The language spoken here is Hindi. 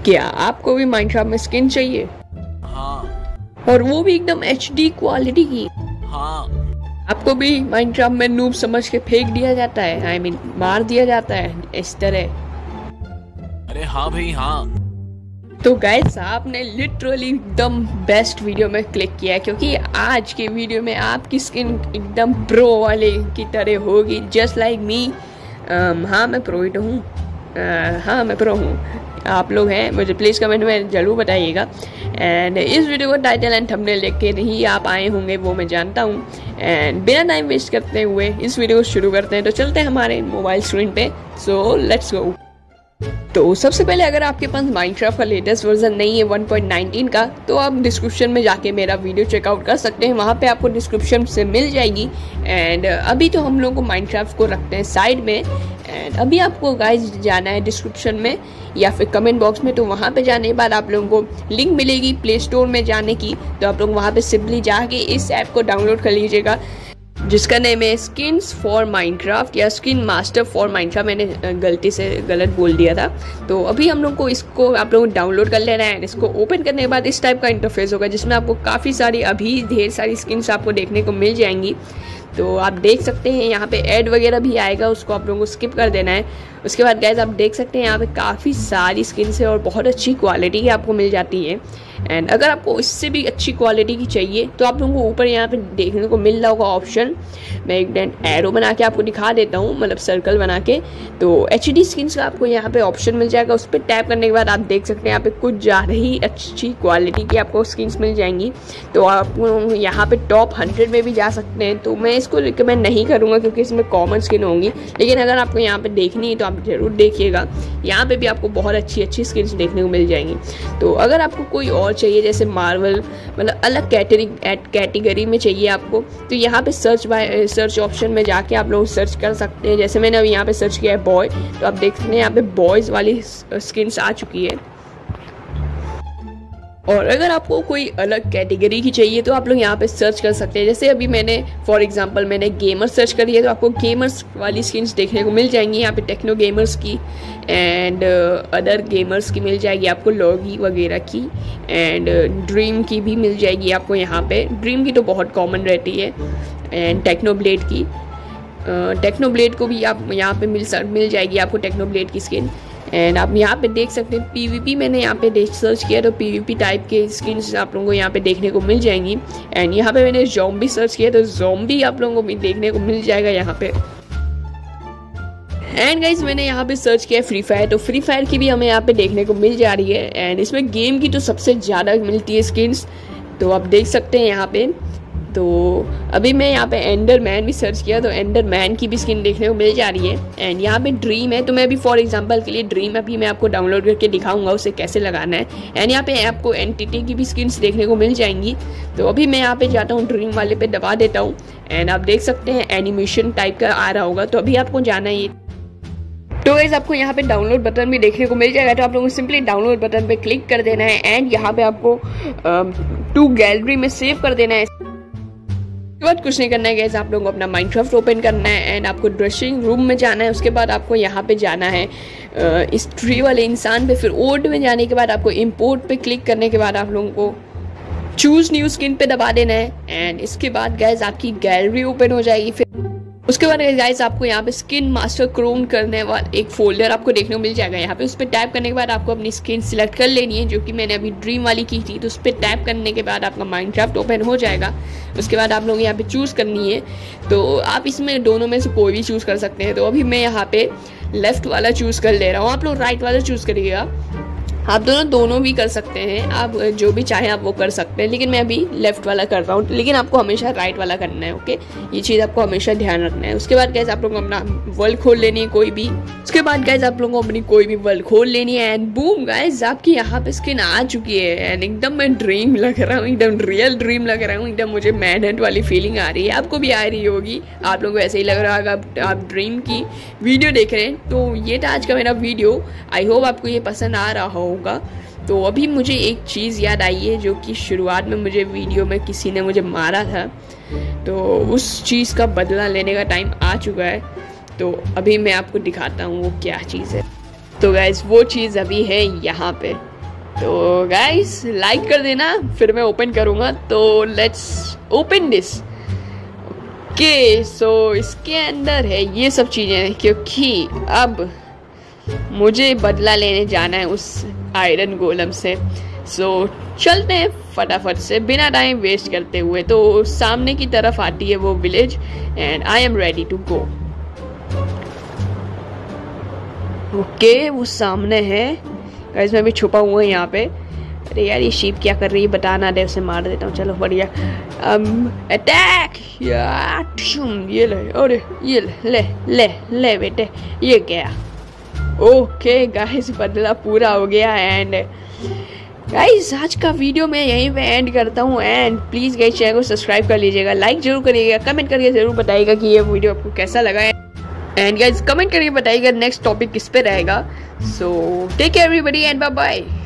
क्या आपको भी माइनक्राफ्ट में स्किन चाहिए? हाँ। और वो भी एकदम HD क्वालिटी की? हाँ। आपको भी माइनक्राफ्ट में नूब समझ के फेंक दिया जाता है, मार दिया जाता है इस तरह? अरे हाँ भाई हाँ। तो गाइस आपने लिटरली एकदम बेस्ट वीडियो में क्लिक किया है, क्योंकि आज के वीडियो में आपकी स्किन एकदम प्रो वाले की तरह होगी, जस्ट लाइक मी। हाँ मैं प्रो हिट हूँ, हाँ मैं प्रो हूँ। आप लोग हैं मुझे प्लीज़ कमेंट में ज़रूर बताइएगा। एंड इस वीडियो को टाइटल एंड थंबनेल देख के नहीं आप आए होंगे, वो मैं जानता हूँ। एंड बिना टाइम वेस्ट करते हुए इस वीडियो को शुरू करते हैं। तो चलते हैं हमारे मोबाइल स्क्रीन पे, सो लेट्स गो। तो सबसे पहले अगर आपके पास माइनक्राफ्ट का लेटेस्ट वर्जन नहीं है 1.19 का, तो आप डिस्क्रिप्शन में जाके मेरा वीडियो चेकआउट कर सकते हैं, वहाँ पे आपको डिस्क्रिप्शन से मिल जाएगी। एंड अभी तो हम लोग को माइनक्राफ्ट को रखते हैं साइड में। एंड अभी आपको गाइस जाना है डिस्क्रिप्शन में या फिर कमेंट बॉक्स में, तो वहाँ पे जाने के बाद आप लोगों को लिंक मिलेगी प्ले स्टोर में जाने की। तो आप लोग वहाँ पे सिंपली जाके इस ऐप को डाउनलोड कर लीजिएगा, जिसका नेम है स्किन्स फॉर माइनक्राफ्ट या स्किन मास्टर फॉर माइनक्राफ्ट। मैंने गलती से गलत बोल दिया था। तो अभी हम लोग को इसको आप लोगों को डाउनलोड कर लेना है। इसको ओपन करने के बाद इस टाइप का इंटरफेस होगा, जिसमें आपको काफ़ी सारी अभी ढेर सारी स्किन्स आपको देखने को मिल जाएंगी। तो आप देख सकते हैं यहाँ पे ऐड वगैरह भी आएगा, उसको आप लोगों को स्किप कर देना है। उसके बाद गाइस आप देख सकते हैं यहाँ पे काफ़ी सारी स्किन्स है और बहुत अच्छी क्वालिटी की आपको मिल जाती है। एंड अगर आपको इससे भी अच्छी क्वालिटी की चाहिए तो आप लोगों को ऊपर यहाँ पे देखने को मिल रहा होगा ऑप्शन। मैं एक एरो बना के आपको दिखा देता हूँ, मतलब सर्कल बना के। तो HD स्किन्स का आपको यहाँ पे ऑप्शन मिल जाएगा, उस पर टैप करने के बाद आप देख सकते हैं यहाँ पे कुछ ज़्यादा ही अच्छी क्वालिटी की आपको स्किन्स मिल जाएंगी। तो आप यहाँ पे टॉप 100 में भी जा सकते हैं। तो मैं इसको रिकमेंड नहीं करूँगा क्योंकि इसमें कॉमन स्किन होंगी, लेकिन अगर आपको यहाँ पे देखनी है तो आप ज़रूर देखिएगा। यहाँ पे भी आपको बहुत अच्छी अच्छी स्किन्स देखने को मिल जाएंगी। तो अगर आपको कोई और चाहिए, जैसे मार्वल मतलब अलग कैटेगरी में चाहिए आपको, तो यहाँ पे सर्च ऑप्शन में जाके आप लोग सर्च कर सकते हैं। जैसे मैंने अभी यहाँ पे सर्च किया है बॉय, तो आप देख सकते हैं यहाँ पे बॉयज़ वाली स्किन्स आ चुकी है। और अगर आपको कोई अलग कैटेगरी की चाहिए तो आप लोग यहाँ पे सर्च कर सकते हैं। जैसे अभी मैंने फॉर एग्जांपल मैंने गेमर सर्च करी है, तो आपको गेमर्स वाली स्किन्स देखने को मिल जाएंगी। यहाँ पे टेक्नो गेमर्स की एंड अदर गेमर्स की मिल जाएगी आपको, लॉगी वगैरह की, एंड ड्रीम की भी मिल जाएगी आपको। यहाँ पे ड्रीम की तो बहुत कॉमन रहती है। एंड टेक्नो ब्लेड को भी आप यहाँ पे मिल जाएगी आपको टेक्नो ब्लेड की स्किन। एंड आप यहाँ पे देख सकते हैं PvP, मैंने यहाँ पे सर्च किया तो PvP टाइप के स्किन्स आप लोगों को यहाँ पे देखने को मिल जाएंगी। एंड यहाँ पे मैंने ज़ॉम्बी सर्च किया तो ज़ॉम्बी आप लोगों को भी देखने को मिल जाएगा यहाँ पे। एंड गाइज मैंने यहाँ पे सर्च किया फ्री फायर, तो फ्री फायर की भी हमें यहाँ पे देखने को मिल जा रही है। एंड इसमें गेम की तो सबसे ज़्यादा मिलती है स्किन्स, तो आप देख सकते हैं यहाँ पे। तो अभी मैं यहाँ पे एंडरमैन भी सर्च किया तो एंडरमैन की भी स्किन देखने को मिल जा रही है। एंड यहाँ पे ड्रीम है, तो मैं अभी फॉर एग्जांपल के लिए ड्रीम अभी मैं आपको डाउनलोड करके दिखाऊंगा उसे कैसे लगाना है। एंड यहाँ पे आपको एंटिटी की भी स्किन्स देखने को मिल जाएंगी। तो अभी मैं यहाँ पे जाता हूँ, ड्रीम वाले पे दबा देता हूँ। एंड आप देख सकते हैं एनिमेशन टाइप का आ रहा होगा, तो अभी आपको जाना है। तो गाइस आपको यहाँ पे डाउनलोड बटन भी देखने को मिल जाएगा, तो आप लोगों को सिंपली डाउनलोड बटन पे क्लिक कर देना है। एंड यहाँ पे आपको टू गैलरी में सेव कर देना है। उसके बाद कुछ नहीं करना है गाइस, आप लोगों को अपना माइनक्राफ्ट ओपन करना है एंड आपको ड्रेसिंग रूम में जाना है। उसके बाद आपको यहाँ पे जाना है इस ट्री वाले इंसान पे, फिर ओल्ड में जाने के बाद आपको इंपोर्ट पे क्लिक करने के बाद आप लोगों को चूज न्यू स्किन पे दबा देना है। एंड इसके बाद गाइस आपकी गैलरी ओपन हो जाएगी। फिर उसके बाद गाइस आपको यहाँ पे स्किन मास्टर क्लोन करने वाला एक फोल्डर आपको देखने को मिल जाएगा। यहाँ पे उस पर टैप करने के बाद आपको अपनी स्किन सिलेक्ट कर लेनी है, जो कि मैंने अभी ड्रीम वाली की थी। तो उस पर टैप करने के बाद आपका माइनक्राफ्ट ओपन हो जाएगा। उसके बाद आप लोग यहाँ पे चूज़ करनी है, तो आप इसमें दोनों में से कोई भी चूज़ कर सकते हैं। तो अभी मैं यहाँ पे लेफ्ट वाला चूज़ कर ले रहा हूँ, आप लोग राइट वाला चूज़ करिएगा। आप दोनों भी कर सकते हैं, आप जो भी चाहें आप वो कर सकते हैं, लेकिन मैं अभी लेफ्ट वाला कर रहा हूँ। लेकिन आपको हमेशा राइट वाला करना है, ओके, ये चीज़ आपको हमेशा ध्यान रखना है। उसके बाद गाइस आप लोगों को अपना वर्ल्ड खोल लेनी है कोई भी। उसके बाद गाइस आप लोगों को अपनी कोई भी वर्ल्ड खोल लेनी है। एंड बूम गाइस आपकी यहाँ पे स्किन आ चुकी है। एंड एकदम मैं ड्रीम लग रहा हूँ, एकदम रियल ड्रीम लग रहा हूँ, एकदम मुझे मैनहंट वाली फीलिंग आ रही है। आपको भी आ रही होगी, आप लोगों को ऐसे ही लग रहा होगा आप ड्रीम की वीडियो देख रहे हैं। तो ये था आज का मेरा वीडियो, आई होप आपको ये पसंद आ रहा होगा। तो अभी मुझे एक चीज़ याद आई है, जो कि शुरुआत में मुझे वीडियो में किसी ने मुझे मारा था, तो उस चीज़ का बदला लेने का टाइम आ चुका है। तो अभी मैं आपको दिखाता हूँ वो क्या चीज़ है। तो गाइस वो चीज़ अभी है यहाँ पे। तो गाइस लाइक कर देना, फिर मैं ओपन करूँगा। तो let's open this. Okay so इसके अंदर है ये सब चीज़ें, क्योंकि अब मुझे बदला लेने जाना है उस आयरन गोलम से। सो चलते हैं फटाफट से बिना टाइम वेस्ट करते हुए। तो सामने की तरफ आती है वो village and I am ready to go. Okay वो सामने है गाइस, मैं भी छुपा हुआ है यहाँ पे। अरे यार ये शीप क्या कर रही है, बताना दे, उसे मार देता हूँ। चलो बढ़िया, अटैक। ये ले, अरे ये ले ले ले बेटे, ये गया। ओके गाइस बदला पूरा हो गया। एंड गाइस आज का वीडियो मैं यहीं पे एंड करता हूँ। एंड प्लीज़ गाइस चैनल को सब्सक्राइब कर लीजिएगा, लाइक जरूर करिएगा, कमेंट करके जरूर बताइएगा कि ये वीडियो आपको कैसा लगा है। एंड गाइस कमेंट करके बताइएगा नेक्स्ट टॉपिक किस पे रहेगा। So take care everybody and bye bye.